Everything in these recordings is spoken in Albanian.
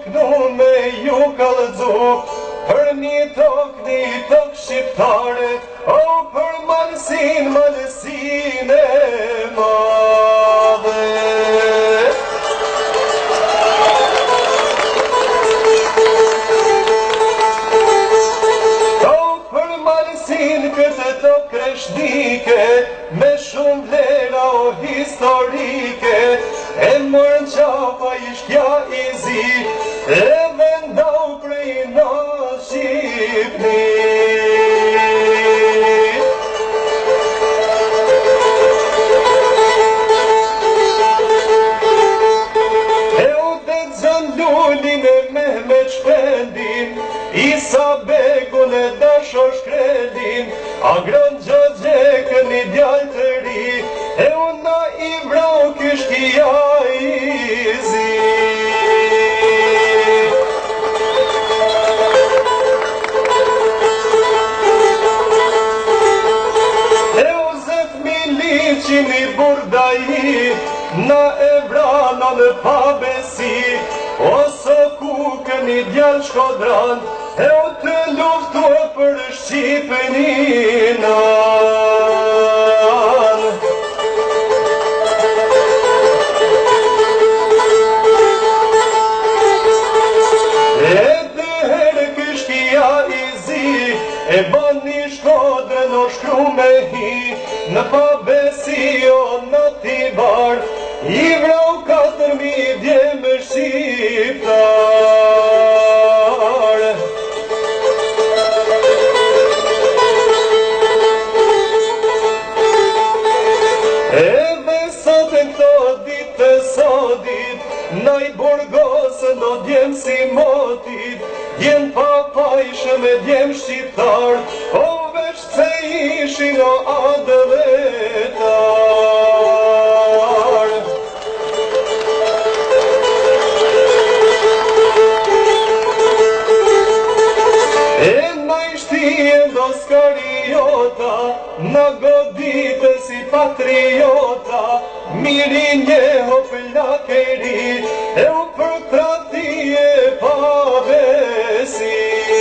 knu me ju kallëzu, për një tokë shqiptare, o për malësin e madhe. O për malësin këtë tokë kreshtike, me shumë vlera o historike, e mërën qapa i shkja i zi, e vendau prej na Shqipni. E u të Xhanlulin e Mehmet Shpendin, Isa Bekun e Dasho Shkrelin, Agron Gjogjekën i djallë të ri, e una i vrau kështia i zi. E u Zef Miliqin i Burdaji, na e vrana në pabesi, oso Kukën i djallë Shkodran, e u të luftu për Shqipërinan. E të herë kështia i zi, e ban një Shkodrën o shkru me hi, në pabesi o në Tibar, i vrau 4.000 djemë shqiptar. Edhe sot e këto ditë të sotit, na i burgosën o djemë si motit, djemë papajshëm e djemë shqiptar, o veç se ishin o adëvetar. E na ishti e ndoskariota, na godite si patriota, mirin njeho plakeri, e u përtrati e pavesi.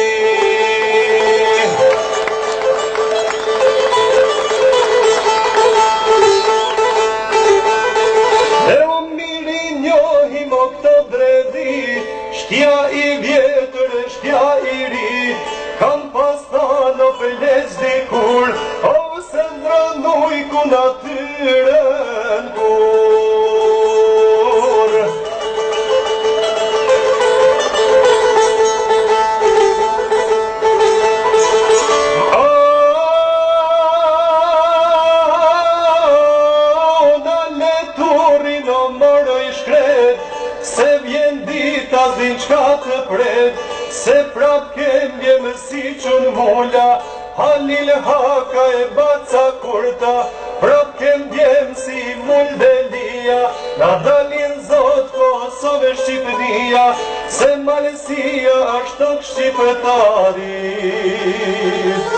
E u mirin njohim o këto dredi, shtja i vjetër e shtja i ri, kam pastan o pëlleq dikur, o se ndrënuj ku natyren kur. Na leturin o mërë i shkret, se vjen dita zin qka të pret, se prap kem vjemë si qënë mulla, Halil Haka e Baca Kurta, prap kem vjemë si Muldelia, na dalin zot Kosove Shqipënia, se Malësia ashtë të shqipëtarit.